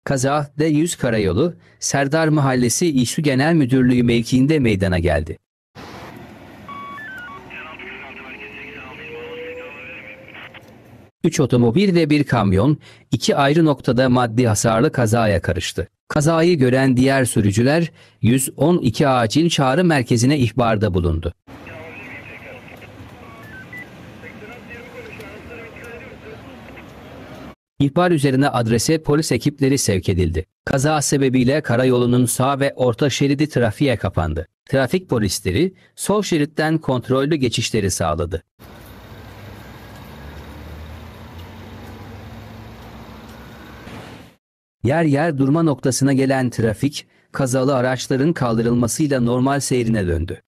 Kaza D100 Karayolu, Serdar Mahallesi İSU Genel Müdürlüğü mevkiinde meydana geldi. Üç otomobil ve bir kamyon, iki ayrı noktada maddi hasarlı kazaya karıştı. Kazayı gören diğer sürücüler 112 acil çağrı merkezine ihbarda bulundu. İhbar üzerine adrese polis ekipleri sevk edildi. Kaza sebebiyle karayolunun sağ ve orta şeridi trafiğe kapandı. Trafik polisleri sol şeritten kontrollü geçişleri sağladı. Yer yer durma noktasına gelen trafik, kazalı araçların kaldırılmasıyla normal seyrine döndü.